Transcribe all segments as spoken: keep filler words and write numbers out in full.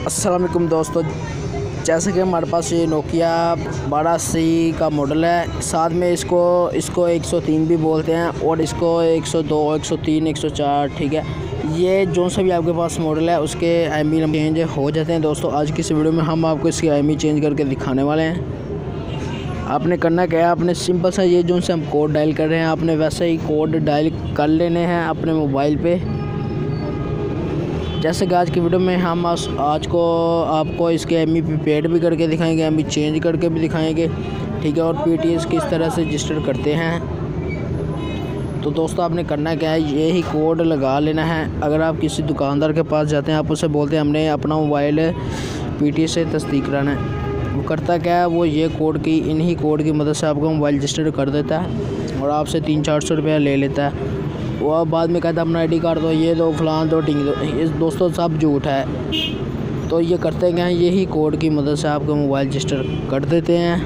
अस्सलाम वालेकुम दोस्तों, जैसे कि हमारे पास ये नोकिया बारह अस्सी का मॉडल है। साथ में इसको इसको एक सौ तीन भी बोलते हैं और इसको एक सौ दो, एक सौ तीन, एक सौ चार, ठीक है। ये जो सा भी आपके पास मॉडल है उसके एम ई चेंज हो जाते हैं। दोस्तों आज की इस वीडियो में हम आपको इसकी एम ई चेंज करके दिखाने वाले हैं। आपने करना क्या है, आपने सिंपल सा ये जो से हम कोड डायल कर रहे हैं, आपने वैसे ही कोड डायल कर लेने हैं अपने मोबाइल पे। जैसे कि आज की वीडियो में हम आज, आज को आपको इसके एम ई पेड भी करके दिखाएंगे, एम ई चेंज करके भी दिखाएंगे, ठीक है। और पी टी एस किस तरह से रजिस्टर करते हैं। तो दोस्तों आपने करना क्या है, यही कोड लगा लेना है। अगर आप किसी दुकानदार के पास जाते हैं, आप उससे बोलते हैं हमने अपना मोबाइल पी टी एस से तस्दीक कराना है, वो करता क्या है, वो ये कोड की इन्हीं कोड की मदद से आपका मोबाइल रजिस्टर कर देता है और आपसे तीन चार सौ रुपया ले लेता है। वो अब बाद में कहता है अपना आई डी कार्ड दो, ये दो, फलान दो, टिंग दो। इस दोस्तों सब झूठ है। तो ये करते क्या हैं, यही कोड की मदद से आपका मोबाइल रजिस्टर कर देते हैं,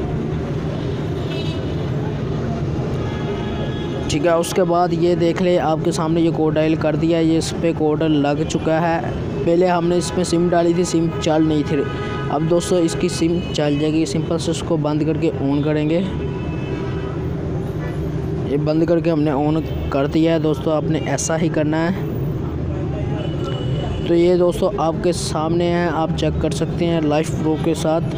ठीक है। उसके बाद ये देख ले, आपके सामने ये कोड डायल कर दिया, ये इस पर कोड लग चुका है। पहले हमने इसमें सिम डाली थी, सिम चल नहीं थी। अब दोस्तों इसकी सिम चल जाएगी। सिंपल से उसको बंद करके ऑन करेंगे। ये बंद करके हमने ऑन कर दिया है। दोस्तों आपने ऐसा ही करना है। तो ये दोस्तों आपके सामने है, आप चेक कर सकते हैं लाइव प्रूफ के साथ।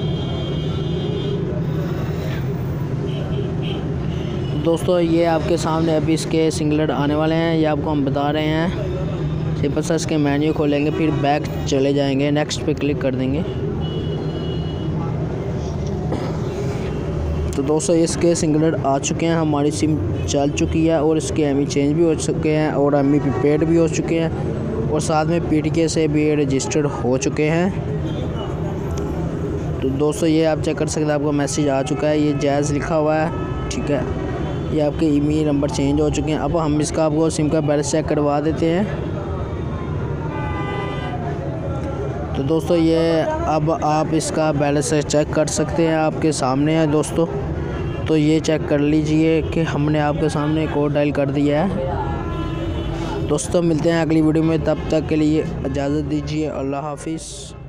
दोस्तों ये आपके सामने अभी इसके सिंगलेट आने वाले हैं, ये आपको हम बता रहे हैं। सिंपल सा इसके मेन्यू खोलेंगे, फिर बैक चले जाएंगे, नेक्स्ट पे क्लिक कर देंगे। तो दोस्तों इसके सिंगलेट आ चुके हैं, हमारी सिम चल चुकी है और इसके एम ई चेंज भी हो चुके हैं और एम ई पेड भी हो चुके हैं और साथ में पी टी के से भी रजिस्टर्ड हो चुके हैं। तो दोस्तों ये आप चेक कर सकते हैं, आपको मैसेज आ चुका है, ये जैज़ लिखा हुआ है, ठीक है। ये आपके ई मेल नंबर चेंज हो चुके हैं। अब हम इसका आपको सिम का बैलेंस चेक करवा देते हैं। तो दोस्तों ये अब आप इसका बैलेंस चेक कर सकते हैं, आपके सामने है दोस्तों। तो ये चेक कर लीजिए कि हमने आपके सामने कोड डायल कर दिया है। दोस्तों मिलते हैं अगली वीडियो में, तब तक के लिए इजाज़त दीजिए। अल्लाह हाफिज़।